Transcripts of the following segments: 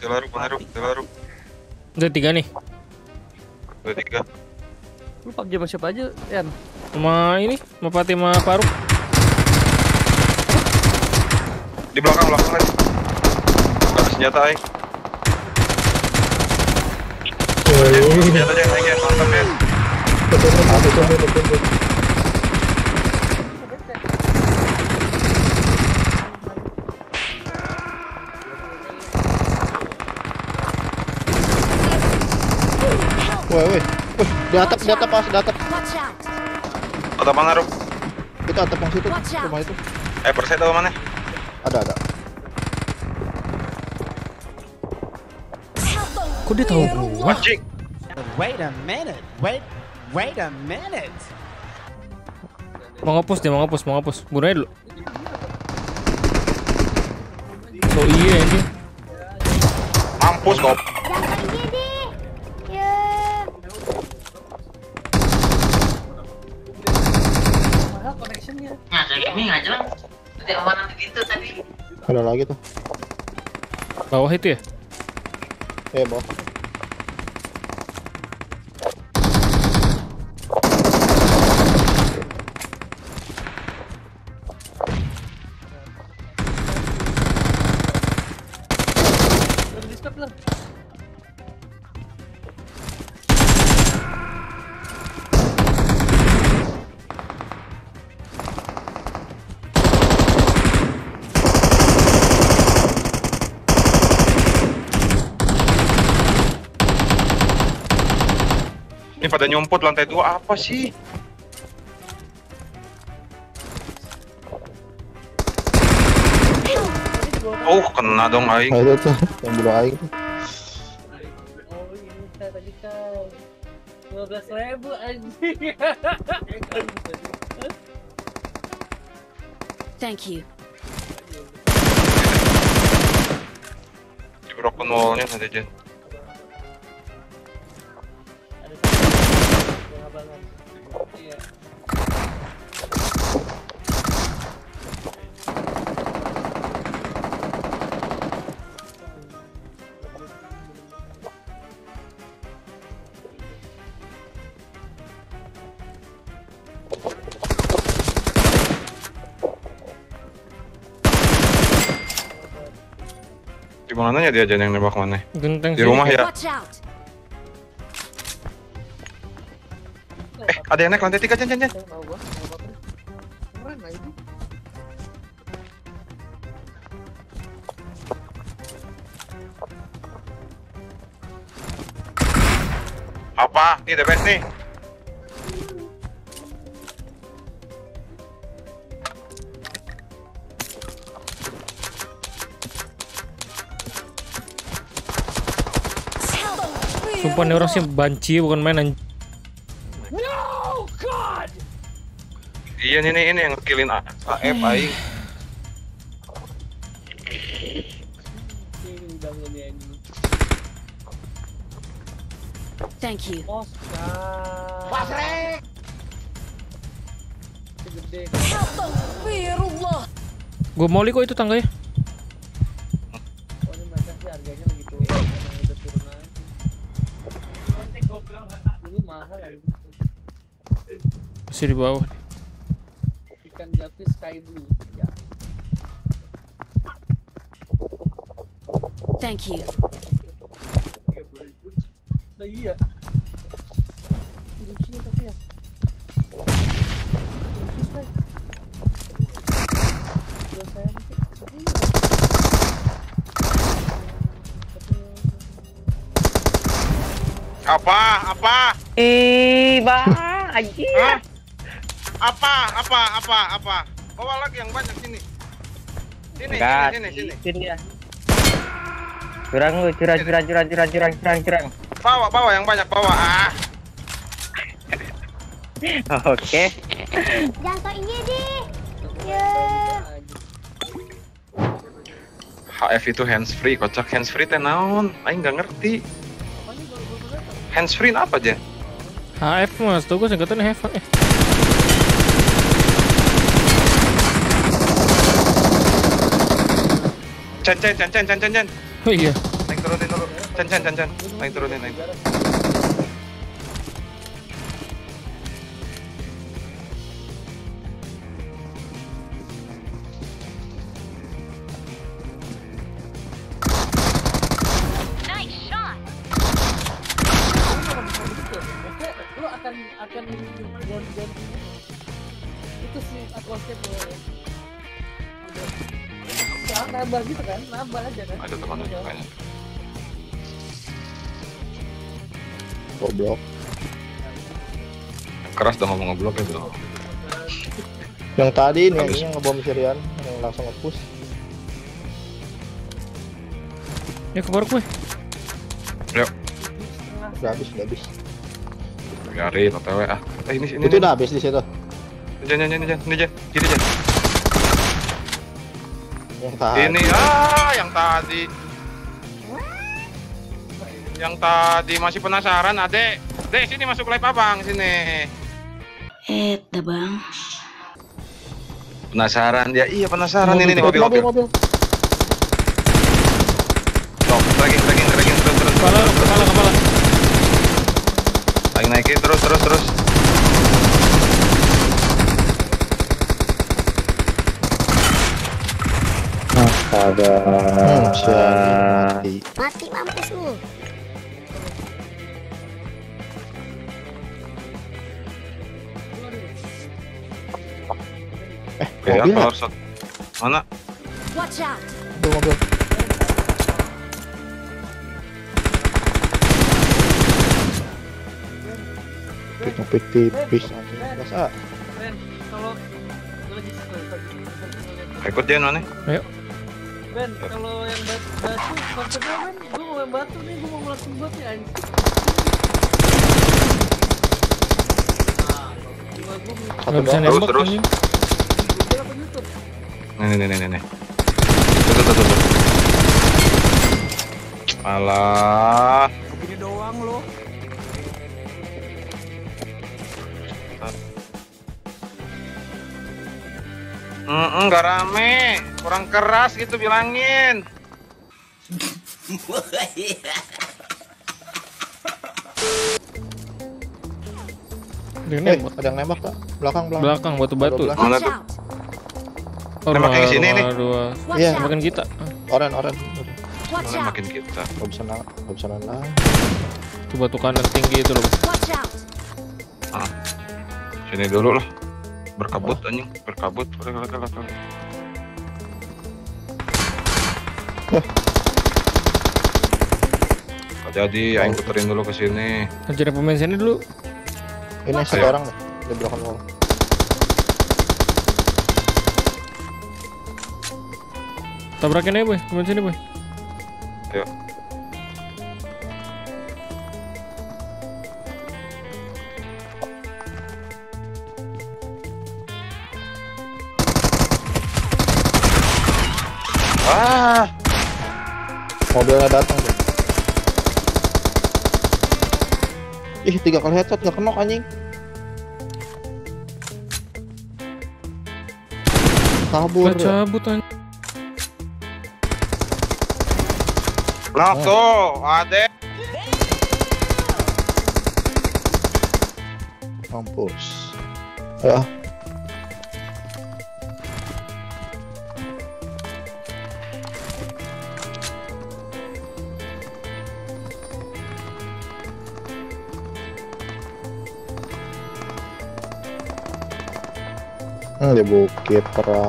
Delarup. Udah 3 nih. Udah 3. Lu PUBG sama siapa aja, Yan? Sama ini, sama Fatih sama Faruk. Di belakang lagi. Gak ada senjata, senjata aja, mantap ya. Woi, di atap. Watch out! Atap mana, Rup? Itu atap yang situ, rumah itu. Perset atau mana? Ada. Kok dia tahu gua? Anjing. Wait a minute. Wait a minute. Mau ngapus. Bunuh aja dulu. Oh iya anjing. Mampus kok. Jangan gini! Ya. Mahal connectionnya. Ngajak gaming aja lah. Nanti aman gitu tadi. Ada lagi tuh. Bawah itu ya? Bawah. Udah di stop lah. Ini pada nyumput lantai 2 apa sih? Oh, kena dong aing. Nah, itu tuh yang bunuh aing tuh. Oh ini tadi kau 12.000 anjing. Thank you. Di broken wall-nya ada Jen. Abangan. Iya. Di mananya dia Jen yang nembak mana? Genteng Di rumah ya. Watch out! Ada yang naik lantai 3 Jen. Tahu gua, enggak apa-apa. Keren lah itu. Apa? Nih DPS nih. Sumpah nih orang sih banci bukan main anjing. Iya ini yang ngekillin AF aing. Ini bangun ya ini. Thank you. Oscar. Pasrek. Segede. Astagfirullah. Gua mau kok itu tangganya. Oh ini macam sih harganya begitu ya. Emang udah turun lagi. Dulu mahal ya. Masih di bawah. Ikan japis sky blue. Ya. Thank you. Nah iya. Lucunya tapi ya. Lucu sekali. Dua saya Apa? Bang, aji. Hah? Apa? Bawa lagi yang banyak sini. Sini. Sini ya. Curang. Bawa yang banyak, bawa. Oke. Jangan so ini deh. Ya. HF itu hands free, kocak hands free teh naon? Aing nggak ngerti. Hands free apa aja? HF mas, tuh gue singkatan HF. Cen. Oh iya. Tank turunin dulu. Chan. Aing turunin aing. Lu akan ganti itu sih atmosfer lo ya. Ya nambah gitu kan, nambah aja kan. Ada teman kayaknya. Goblok. Keras dah ngomong ngeblok ya bro. Yang tadi nih Habis. yang ngebom Sirian yang langsung nge-push. Ya kebar gue. Yuk, Udah habis. biarin OTW ah. Ini Itu udah habis di situ. Jangan. Kiri Jan. Yang tadi. Ini yang tadi masih penasaran adek. Dek sini masuk live abang sini. Bang. Penasaran dia, iya penasaran ini nih mobil. Mobil. Stop, tracking terus. Kepala. Lagi naikin terus. Astaga. Mati. Mati mampus lu. Ya, Mobil power shot. Mana? Watch out. Mobil. Tipis. Masa Ben, kalau gue lagi Ikut Jan mana? Ayo. Ben, kalau yang batu konsepnya Ben, gue mau main batu nih, gue mau ngelakuin bot ya anjing. Nggak bisa nembak Terus. anjing. Gue apa YouTube? Nih. Tuh. Alah. Begini doang lo. Nggak rame, kurang keras gitu bilangin. Dia nembak. ada yang nembak tak? Belakang. Belakang batu-batu. Belakang. Mana Watch tuh? out. Nembaknya ke sini nih. Dua. Watch Iya. out. Makin kita. Oren. Watch Mana out. makin kita. Gak bisa nendang. Itu batu kanan tinggi itu loh. Watch out. Sini dulu lah. Berkabut anjing, berkabut. Jadi aing puterin dulu ke sini. Hajar pemain sini dulu. Ini satu orang nih di belakang wall. Tabrakin aja boy, pemain sini boy. Ayo. Mobilnya datang tuh. Ih, 3 kali headshot gak kena anjing. Kabur. Gak cabut anjing. Knock tuh, adek. Mampus. Ya. Di bukit perang.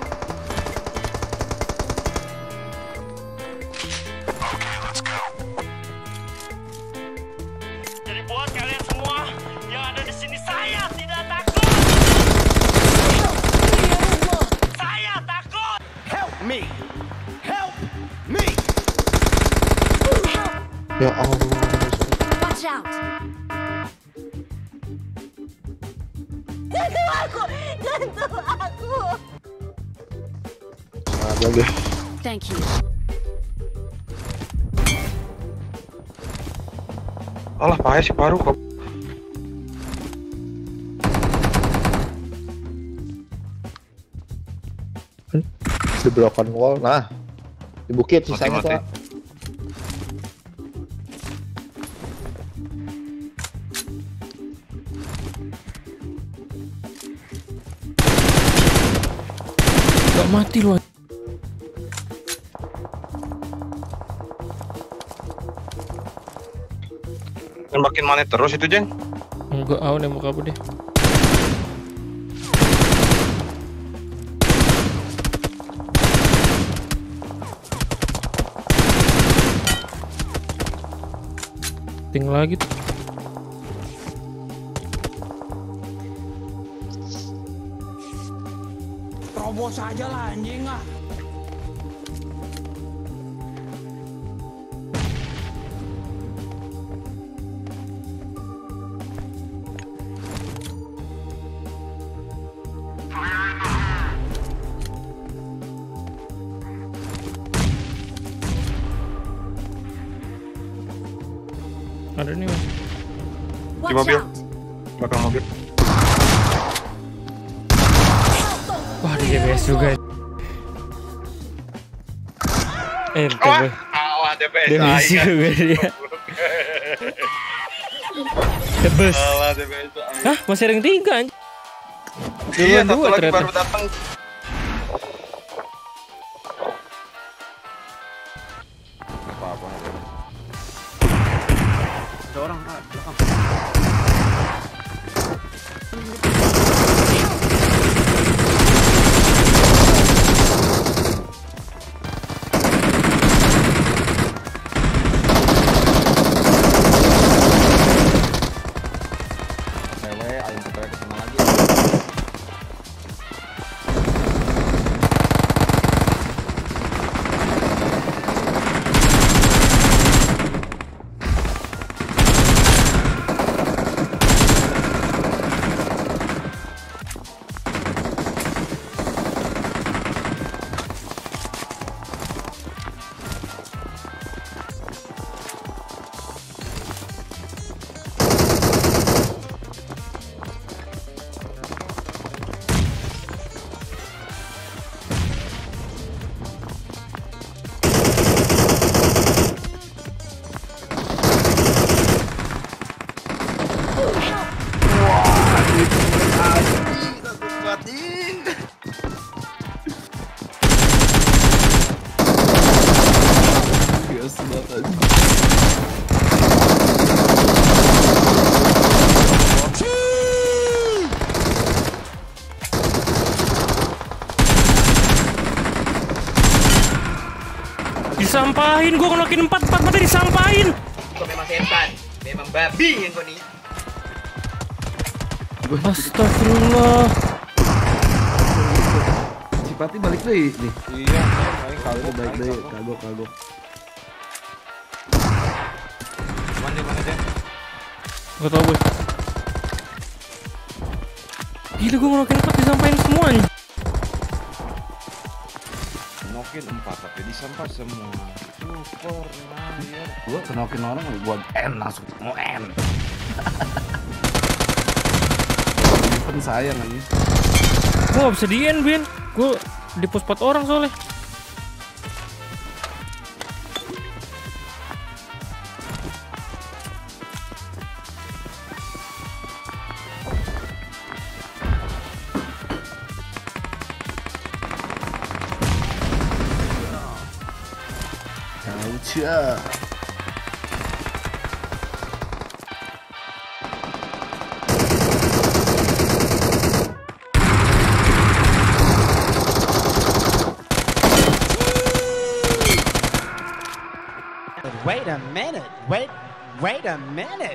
Jadi buat kalian semua yang ada di sini, saya tidak takut. Saya takut. Help me. Ya Allah. Watch out. Ada lagi. Thank you. Alah, payah si paru kok. Di belakang wall. Nah, di bukit sisanya Mati. tuh. Gak mati lu. Nembakin mana terus itu, Jeng? Enggak, nembak apa deh. Tinggal lagi tuh. Terobos aja lah anjing ah. Ada nih Mas. Watch mobil. out! Belakang mobil. Wah, di DPS juga. Ente Wah, boy. awah DPS DPS aing. juga dia. Tebes. Awah DPS aing. Hah, masih ada yang 3 anjing. Iya, Duluan satu 2 lagi ternyata. baru datang. Apa-apa. Ada orang Kak, belakang. Disampahin, gua ngelakin 4 mati disampahin. Kau memang setan, memang babi yang kau nih. Astagfirullah. Si Pati balik deh nih. Iya, paling kagok Baik deh, kagok. Mana Jeng? Gak tau gue. Gila, gue ngelakin 4 disampahin semuanya. Nokin 4 tapi disampah semua. Super Mario. Gua kenokin orang gua N langsung mau N. Pen sayang anjing. Gue gak bisa di-end, Bin. Gue di pos 4 orang soalnya. Cia. Wait a minute. Wait a minute.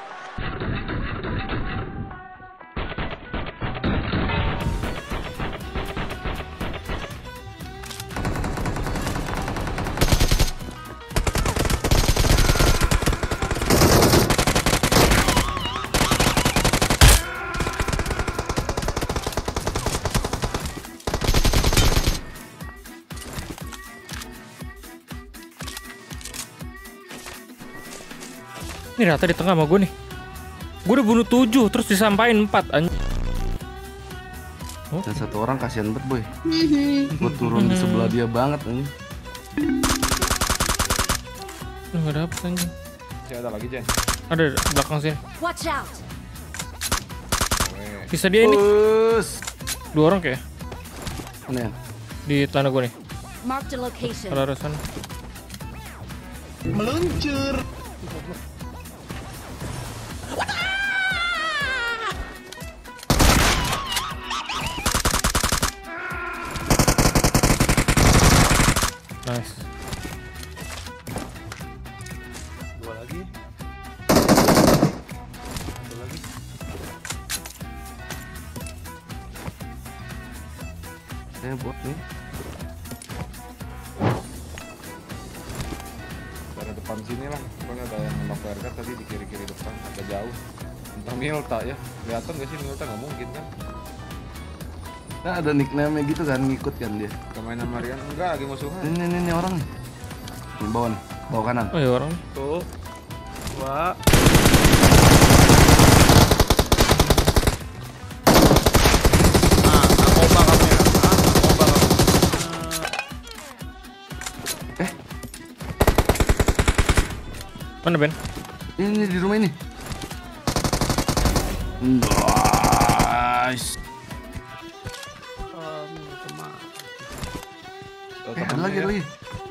Ini rata di tengah sama gue nih. Gue udah bunuh 7 terus disampahin 4 anjing. Dan satu orang kasihan banget boy. Gue turun di sebelah dia banget anjing. Nggak dapet anjing. Masih ada lagi, Jeng. Ada belakang sini. Watch out! Bisa dia ini. Bus. 2 orang kayak. Ini ya. Di tanah gue nih. Mark the location. Kalau arah sana. Meluncur. Nice. Dua lagi. Satu lagi. Saya bot nih. Dari depan sini lah. Pokoknya ada yang nembak PRK tadi di kiri-kiri depan, agak jauh. Entah Milta ya. Kelihatan gak sih Milta? Nggak mungkin kan? Nah ada nickname gitu kan, ngikut kan dia. Kemainan Marian enggak lagi musuhan. Ini orang nih. Nih bawah nih, bawah kanan. Oh ya orang. Tuh. Dua. Mana Ben? Ini di rumah ini. Nice. Ada lagi.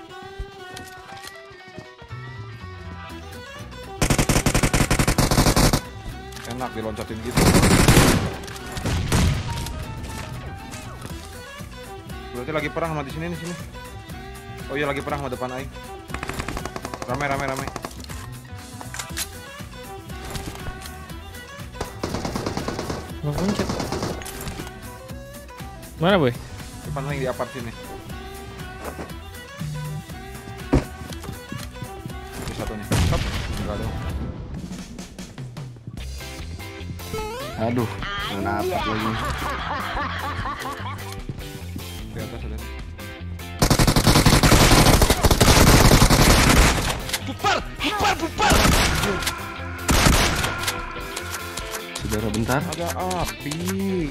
Enak diloncatin gitu. Berarti lagi perang sama di sini nih sini. Oh iya lagi perang sama depan aing. Rame. Loncat. Mana boy? Depan aing di apart sini. Itu satu nih. Stop. Enggak ada. Aduh, kenapa lagi? Di atas ada. Bupar! Saudara bentar. Ada api.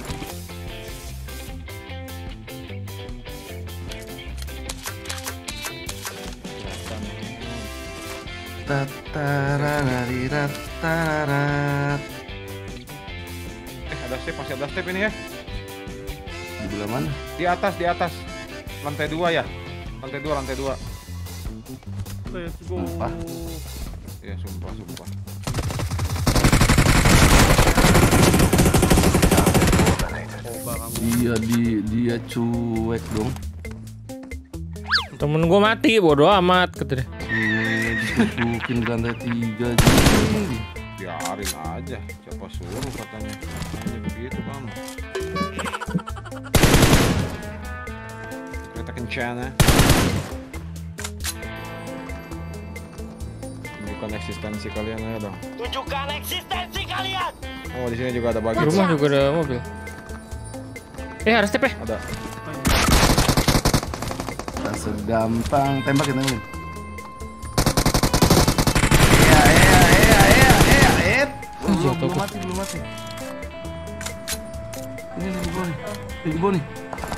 Tatarararirarat. Ada step, masih ada step ini ya. Di belah mana? Di atas. Lantai 2 ya. Lantai 2. Let's go. Sumpah. Ya sumpah. Dia cuek dong. Temen gue mati, bodo amat kata dia. Dikepukin ke lantai 3 Biarin aja. Siapa suruh katanya. Hanya begitu kamu. Kereta kencana. Tunjukkan eksistensi kalian aja dong. Tunjukkan eksistensi kalian. Oh di sini juga ada bagi. Di rumah juga ada mobil. Ada step ya? Ada. Tak segampang tembakin. Belum mati. Ini di bawah nih.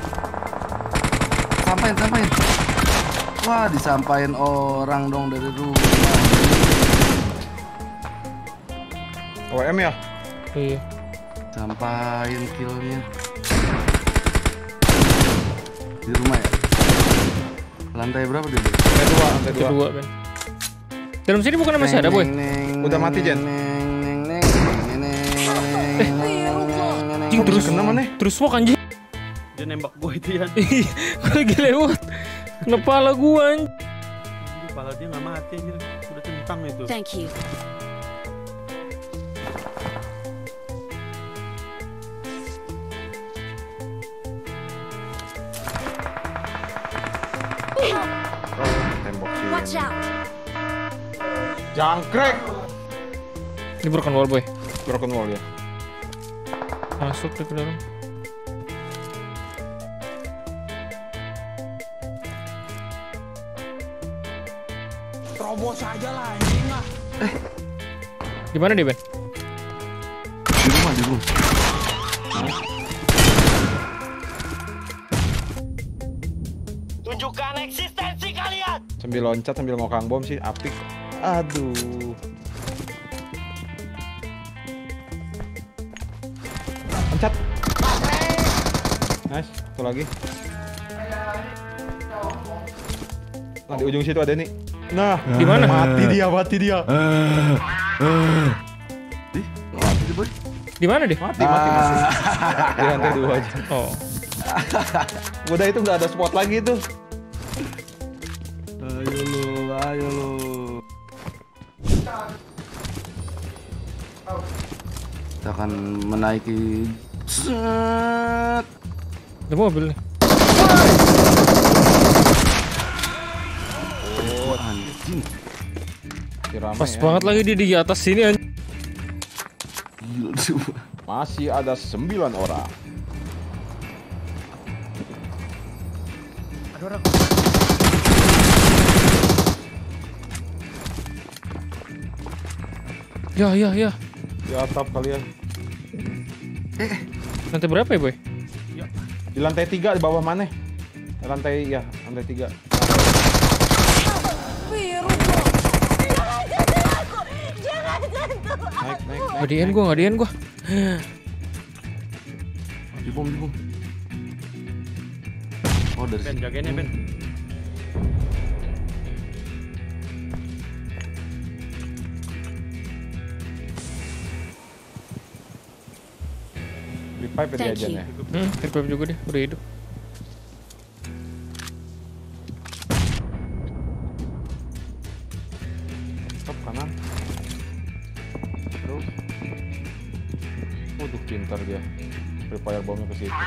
Sampain. Wah, disampain orang dong dari rumah. OM ya? Iya. Sampain killnya. Di rumah ya? Lantai berapa dia? Lantai 2. Kedua Ben. Dalam sini bukan masih ada boy? Udah mati Jen. Anjing terus kena mana? Terus walk anjing. Dia nembak gue itu ya. Gue lagi lewat. Kena pala gue anjing. Kepala dia nggak mati anjir. Udah centang itu. Thank you. Tembok Watch sini. out. Jangkrik. Ini broken wall boy. Broken wall ya. Masuk deh ke dalam. Terobos aja lah anjing lah. Gimana dia Ben? Di rumah. Tunjukkan eksistensi kalian. Sambil loncat sambil ngokang bom sih apik. Aduh. Loncat. Nice, satu lagi. Nah, di ujung situ ada nih. Nah, Di mana? Mati dia. Ih, mati deh boy. Di mana deh? Mati. Di lantai 2 aja. Oh. Udah itu nggak ada spot lagi tuh. Ayo lu. Kita akan menaiki. Set. Ada mobil nih. Oh, anjing. Pas banget lagi di atas sini anjing. Gila semua. Masih ada 9 orang. Ada orang. Ya. Di atap kalian. Lantai berapa ya, Boy? Di lantai 3 di bawah mana? Lantai 3. Naik. Nggak diin gua. Di bom. Oh, dari Ben, sini. jagain ya Ben. Di pipe dia Thank aja you. nih. Revive juga deh, udah hidup. Top kanan. Terus. Waduh, pintar dia. Prepare bomnya ke situ.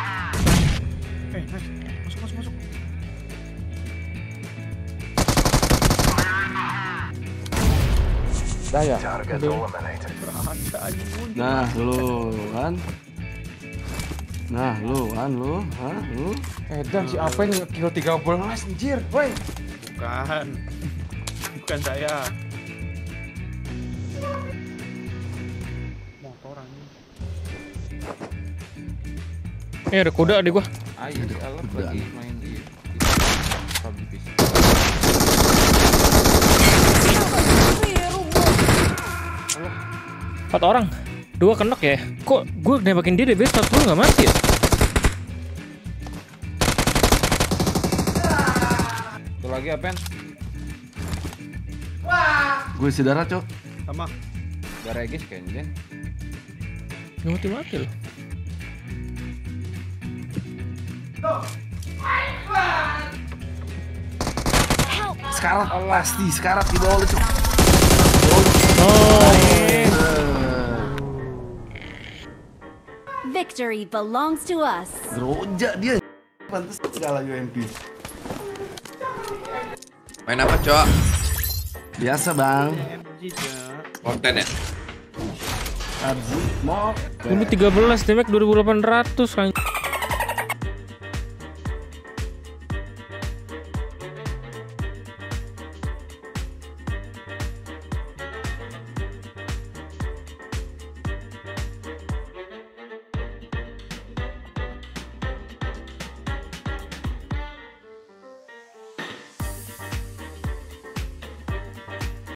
Nice. Masuk. Dah ya. Nah, lu kan. Lu. Dan si apa yang kill 13 anjir, woi. Bukan saya. Motor anjing. Ada kuda di gua. Ayo, Alap kuda. lagi main di PUBG PC. 4 orang. 2 kenok ya. Kok gue nembakin dia deh, bes 40 nggak mati ya? Itu lagi apa? Gue isi darah, Cok. Sama. Gak regis kayaknya. Nggak mati loh. Sekarat pasti, sekarat di bawah lu, Cok. Oh. Victory belongs to us. Geroja dia. Pantes kalah UMP. Main apa, Cok? Biasa, Bang. Konten ya? Abzi, mau. Dulu 13 damage 2800 kan.